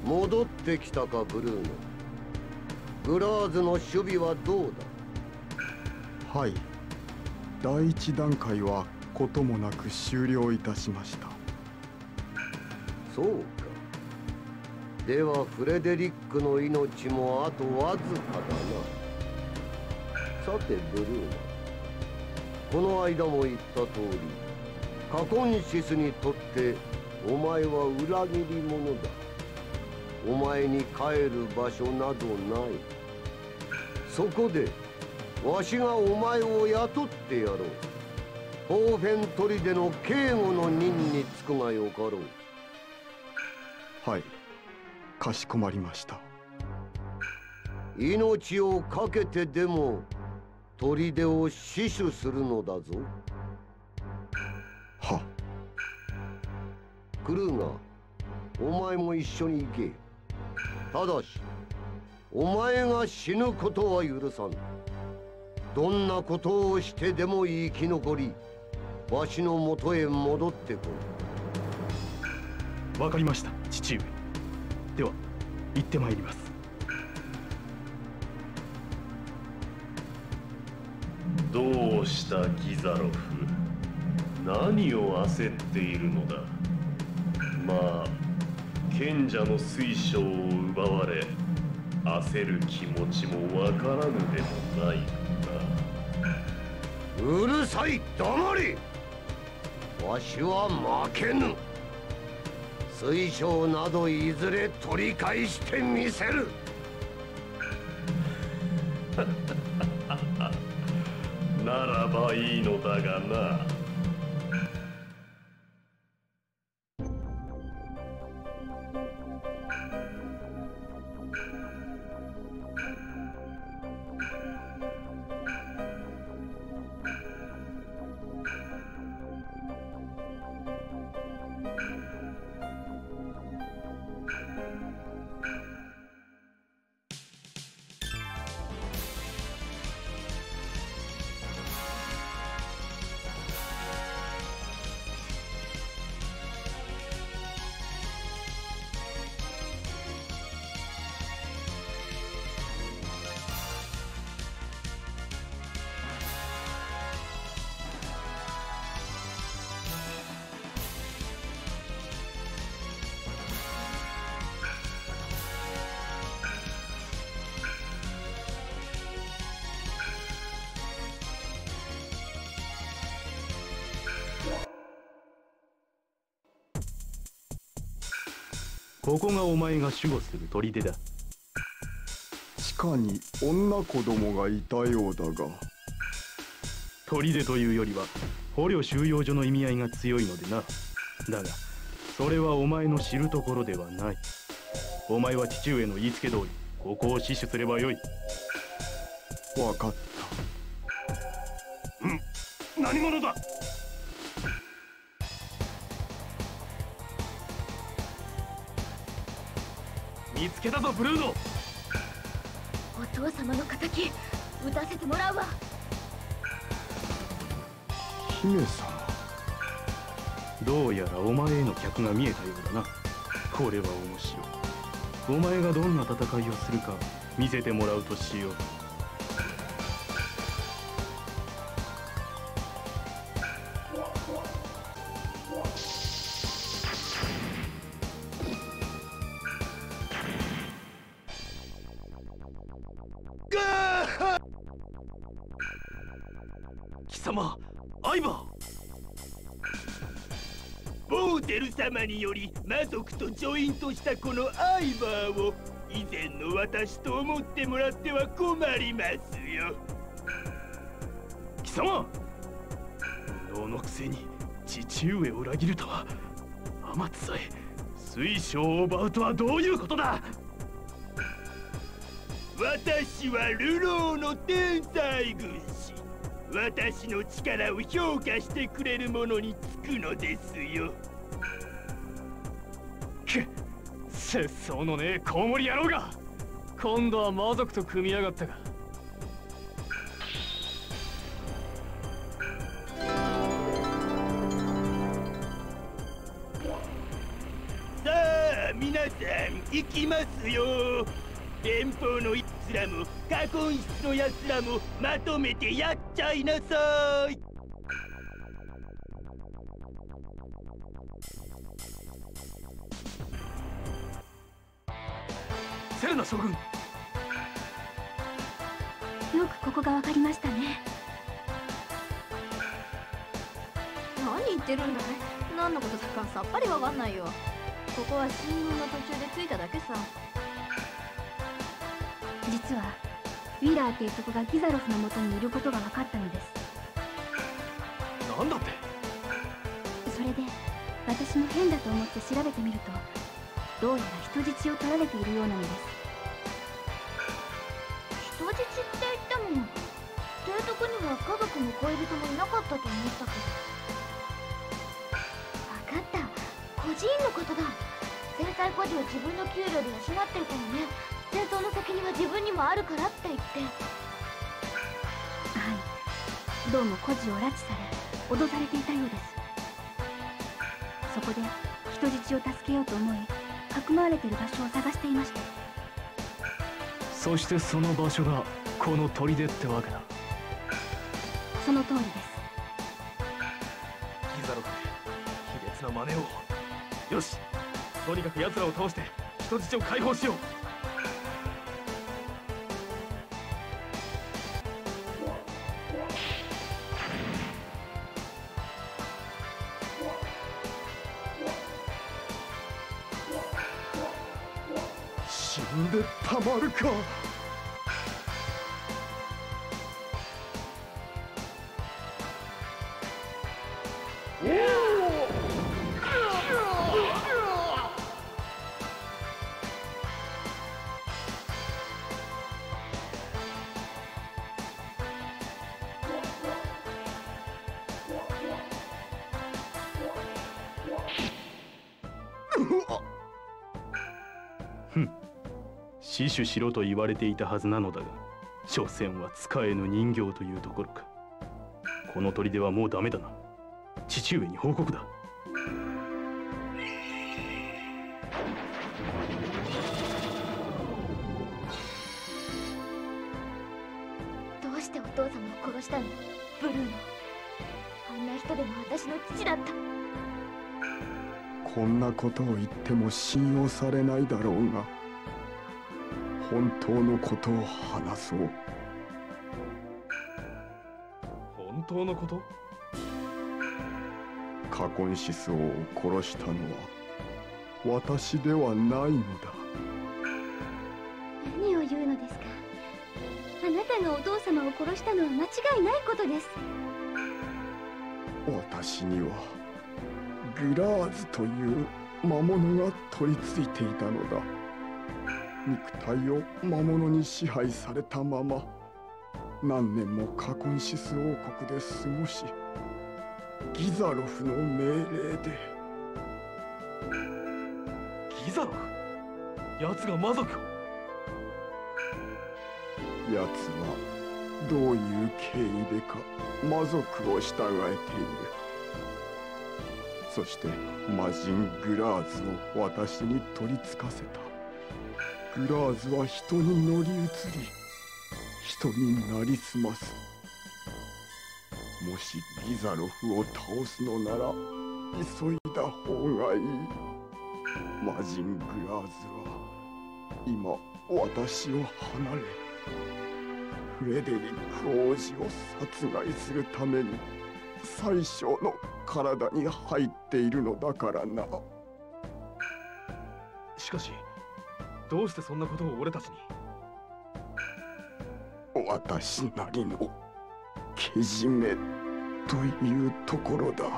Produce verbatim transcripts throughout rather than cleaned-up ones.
戻ってきたか、ブルーノ。グラーズの守備はどうだ。はい。第一段階はこともなく終了いたしました。 そうか。ではフレデリックの命もあとわずかだな。さてブルーノ、この間も言った通り、カコンシスにとってお前は裏切り者だ。お前に帰る場所などない。そこでわしがお前を雇ってやろう。ホーフェン砦の警護の任につくがよかろう。 はい、かしこまりました。 命を懸けてでも砦を死守するのだぞ。 は。 クルーガー、お前も一緒に行け。ただしお前が死ぬことは許さん。どんなことをしてでも生き残り、わしのもとへ戻ってこい。わかりました、父上。では行ってまいります。 どうしたギザロフ、何を焦っているのだ。まあ賢者の水晶を奪われ焦る気持ちもわからぬでもないな。うるさい、黙れ。わしは負けぬ。水晶などいずれ取り返してみせる。 ならばいいのだがな。 ここがお前が守護する砦だ。 地下に女子供がいたようだが。 砦というよりは捕虜収容所の意味合いが強いのでな。だがそれはお前の知るところではない。お前は父上の言いつけ通りここを死守すればよい。 分かった。 うん、何者だ。見つけたぞブルーノ。 お父様の敵撃たせてもらうわ。 姫様、 どうやらお前への客が見えたようだな。これは面白い。お前がどんな戦いをするか見せてもらうとしよう。貴様、アイバー。 ボーテル様により魔族とジョイントしたこのアイバーを以前の私と思ってもらっては困りますよ。 貴様、無能のくせに父上を裏切るとは。天津さえ水晶を奪うとはどういうことだ。 私は流浪の天才軍師。私の力を評価してくれる者につくのですよ。 くっ、節操のねえコウモリ野郎が。今度は魔族と組みやがったか。 さあは皆さん行きますよ。連邦のやつらも過根室のやつらもまとめてやっちゃいなさい。 セレナ将軍、 よくここが分かりましたね。 何言ってるんだい。何のことだかさっぱりわかんないよ。ここは信号の途中で着いただけさ。 実はウィラー提督がギザロフのもとにいることが分かったのです。 なんだって。 それで私も変だと思って調べてみると、どうやら人質を取られているようなのです。 人質って言っても提督には家族も恋人もいなかったと思ったけど。 分かった、孤児院のことだ。 制裁孤児を自分の給料で養ってるからね。戦争の責任は自分にもあるからって言って。 はい、どうも孤児を拉致され脅されていたようです。そこで人質を助けようと思い、かくまわれている場所を探していました。 そしてその場所がこの砦ってわけだ。 その通りです。 ギザロフで卑劣な真似を。よし、とにかく奴らを倒して人質を解放しよう。 死んでたまるか。 ふん、死守しろと言われていたはずなのだが、所詮は使えぬ人形というところか。この砦はもうダメだな。父上に報告だ。 どうしてお父様を殺したの、ブルーノ。あんな人でも私の父だった。 こんなことを言っても信用されないだろうが、本当のことを話そう。 本当のこと？ カコンシス王を殺したのは私ではないのだ。 何を言うのですか。あなたがお父様を殺したのは間違いないことです。 私にはグラーズという魔物が取り付いていたのだ。肉体を魔物に支配されたまま何年もカコンシス王国で過ごし、ギザロフの命令で。 ギザロフ？奴が魔族を？ 奴はどういう経緯でか魔族を従えている。そして魔人グラーズを私に取りつかせた。グラーズは人に乗り移り、人になりすます。もしギザロフを倒すのなら急いだ方がいい。魔人グラーズは今私を離れ、フレデリック王子を殺害するために宰相の体に入っているのだからな。 しかしどうしてそんなことを俺たちに？ 私なりのけじめというところだ。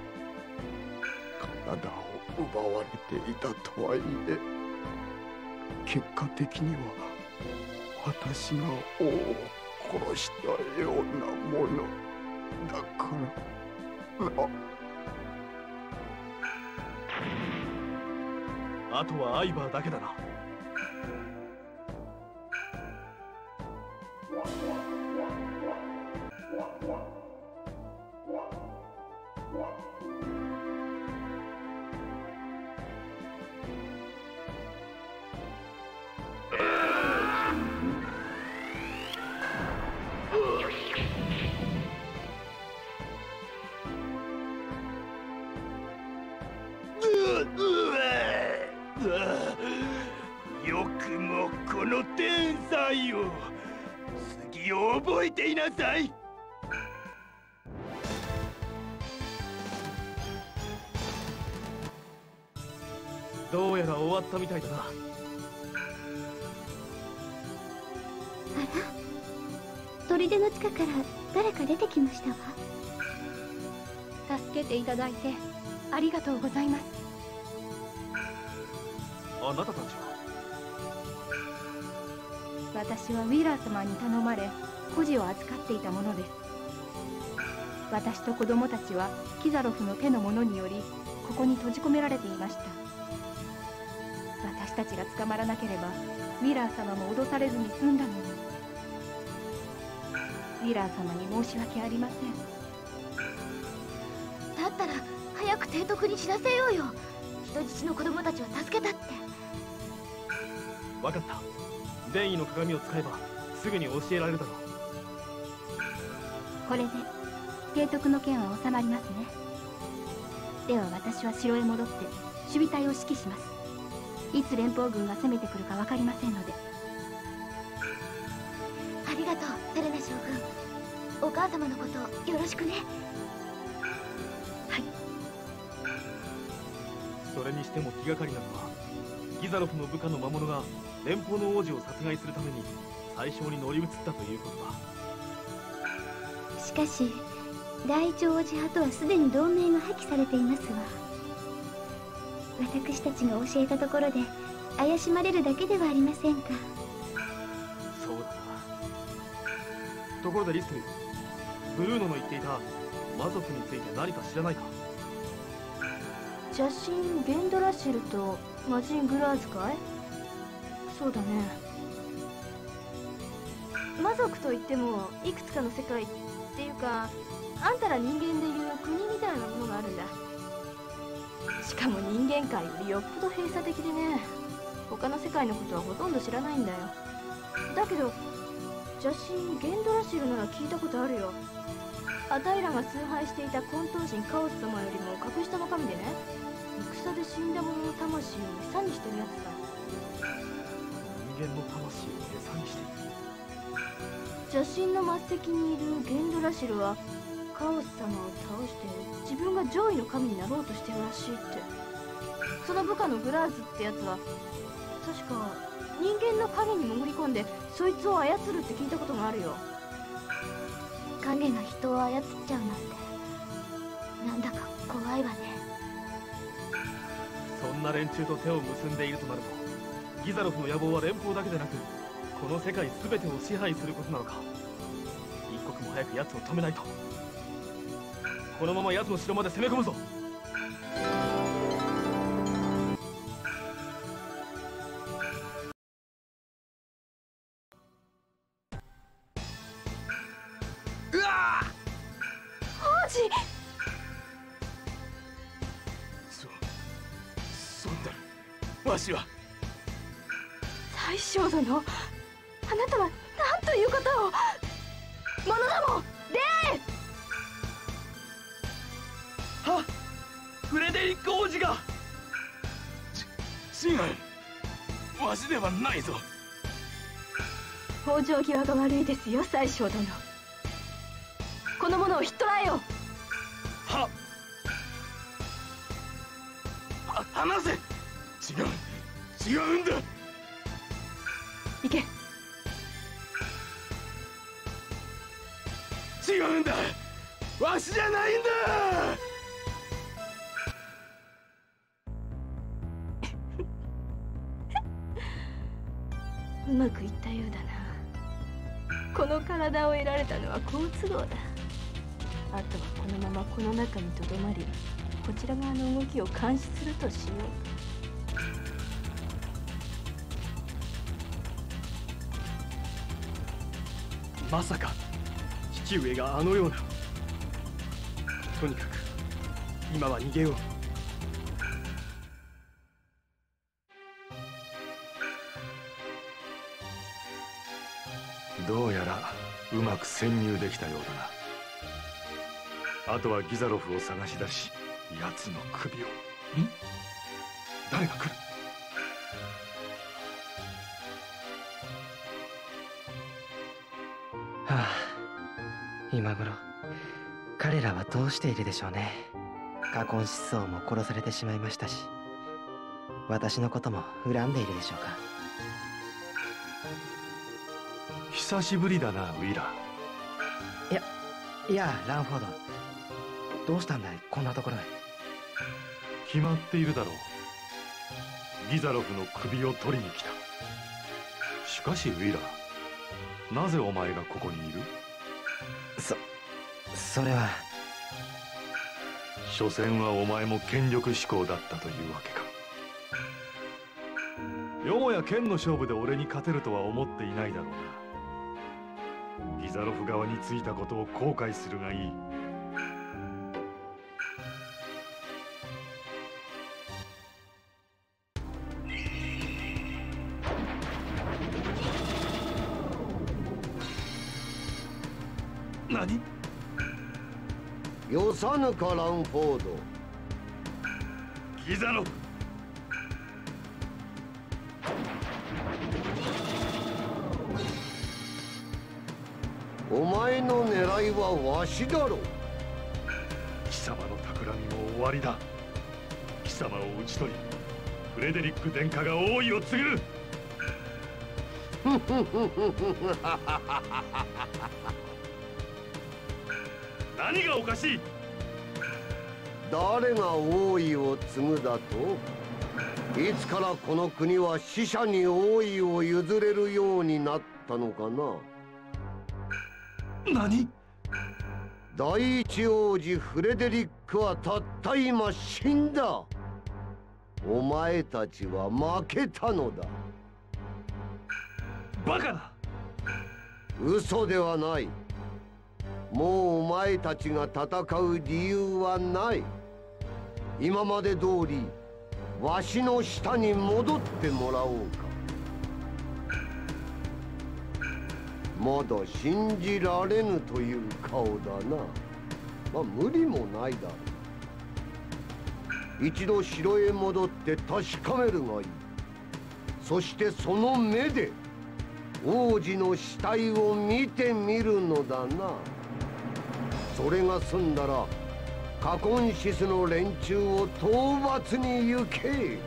体を奪われていたとはいえ、結果的には私が王を殺したようなものだからな。 あとはアイバーだけだな。 この天才よ、次を覚えていなさい。 どうやら終わったみたいだな。あら、砦の地下から誰か出てきましたわ。助けていただいてありがとうございます。 あなたたちは？ 私はウィラー様に頼まれ孤児を預かっていたものです。私と子供たちはキザロフの手の者によりここに閉じ込められていました。私たちが捕まらなければウィラー様も脅されずに済んだのに。ウィラー様に申し訳ありません。 だったら早く提督に知らせようよ。人質の子供たちは助けたって。 分かった。善意の鏡を使えばすぐに教えられるだろう。 これで提督の件は収まりますね。では私は城へ戻って守備隊を指揮します。いつ連邦軍が攻めてくるか分かりませんので。 ありがとうセレナ将軍。お母様のことよろしくね。 はい。 それにしても気がかりなのはギザロフの部下の魔物が連邦の王子を殺害するために最初に乗り移ったということだ。 しかし第一王子派とはすでに同盟が破棄されていますわ。私たちが教えたところで怪しまれるだけではありませんか。 そうだな。ところでリストル、ブルーノの言っていた魔族について何か知らないか？ 邪神ゲンドラシルと魔人グラーズかい？そうだね。魔族といってもいくつかの世界っていうか、あんたら人間でいう国みたいなものがあるんだ。しかも人間界よりよっぽど閉鎖的でね、他の世界のことはほとんど知らないんだよ。だけど邪神ゲンドラシルなら聞いたことあるよ。アタイらが崇拝していた混沌神カオス様よりも格下の神でね、戦で死んだ者の魂を餌にしてるやつだ。 人間の魂を餌にしている。 邪神の末席にいるゲンドラシルはカオス様を倒して自分が上位の神になろうとしてるらしいって。その部下のグラーズってやつは確か人間の影に潜り込んでそいつを操るって聞いたことがあるよ。影が人を操っちゃうなんてなんだか怖いわね。 そんな連中と手を結んでいるとなると、ギザロフの野望は連邦だけでなくこの世界全てを支配することなのか。一刻も早く奴を止めないと。このまま奴の城まで攻め込むぞ。 うわ王子！ そそんなわしは大将殿、あなたは何ということを。者ども礼！ はフレデリック王子がち違う、わしではないぞ。 北条際が悪いですよ大将殿。この者をひっ捕らえよ。 はは離せ。違う違うんだ。 行け。 違うんだ、わしじゃないんだ。 うまくいったようだな。この体を得られたのは好都合だ。あとはこのままこの中にとどまり、こちら側の動きを監視するとしよう。まさか父上があのような。とにかく今は逃げよう。 どうやらうまく潜入できたようだな。あとはギザロフを探し出し、奴の首を。ん？誰が来る？ 今頃彼らはどうしているでしょうね。カコン思想も殺されてしまいましたし、私のことも恨んでいるでしょうか。 久しぶりだな、ウィラー。いやいやランフォード、どうしたんだい、こんなところへ。 決まっているだろう。ギザロフの首を取りに来た。しかしウィラー、なぜお前がここにいる？ そそれは所詮はお前も権力志向だったというわけか。よもや剣の勝負で俺に勝てるとは思っていないだろうな。ギザロフ側についたことを後悔するがいい。 何？ よさぬかランフォード。 ギザロフ、 お前の狙いはわしだろう。 貴様の企みも終わりだ。貴様を討ち取り、フレデリック殿下が王位を継ぐ。何がおかしい？ 誰が王位を継ぐだと？いつからこの国は死者に王位を譲れるようになったのかな？ 何？ 第一王子フレデリックはたった今死んだ。お前たちは負けたのだ。 バカだ。 嘘ではない。もうお前たちが戦う理由はない。今まで通りわしの下に戻ってもらおうか。まだ信じられぬという顔だな。まあ無理もないだろう。一度城へ戻って確かめるがいい。そしてその目で王子の死体を見てみるのだな。それが済んだらカコンシスの連中を討伐に行け。